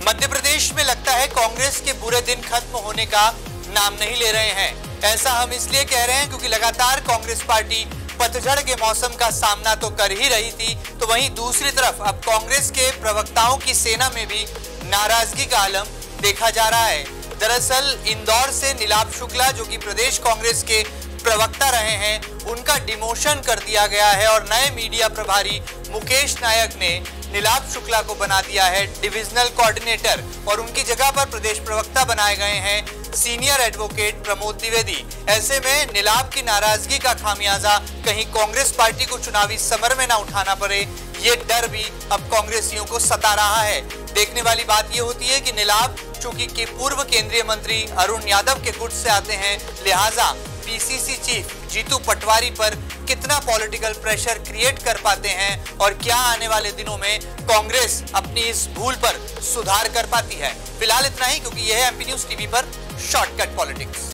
मध्य प्रदेश में लगता है कांग्रेस के बुरे दिन खत्म होने का नाम नहीं ले रहे हैं। ऐसा हम इसलिए कह रहे हैं क्योंकि लगातार कांग्रेस पार्टी पतझड़ के मौसम का सामना तो कर ही रही थी, तो वहीं दूसरी तरफ अब कांग्रेस के प्रवक्ताओं की सेना में भी नाराजगी का आलम देखा जा रहा है। दरअसल इंदौर से नीलाभ शुक्ला, जो कि प्रदेश कांग्रेस के प्रवक्ता रहे हैं, उनका डिमोशन कर दिया गया है और नए मीडिया प्रभारी मुकेश नायक ने नीलाभ शुक्ला को बना दिया है डिविजनल कोऑर्डिनेटर और उनकी जगह पर प्रदेश प्रवक्ता बनाए गए हैं सीनियर एडवोकेट प्रमोद द्विवेदी। ऐसे में नीलाभ की नाराजगी का खामियाजा कहीं कांग्रेस पार्टी को चुनावी समर में न उठाना पड़े, ये डर भी अब कांग्रेसियों को सता रहा है। देखने वाली बात ये होती है कि नीलाभ चूंकि के पूर्व केंद्रीय मंत्री अरुण यादव के गुट से आते हैं, लिहाजा पीसीसी चीफ जीतू पटवारी पर कितना पॉलिटिकल प्रेशर क्रिएट कर पाते हैं और क्या आने वाले दिनों में कांग्रेस अपनी इस भूल पर सुधार कर पाती है। फिलहाल इतना ही, क्योंकि यह है एमपी न्यूज टीवी पर शॉर्टकट पॉलिटिक्स।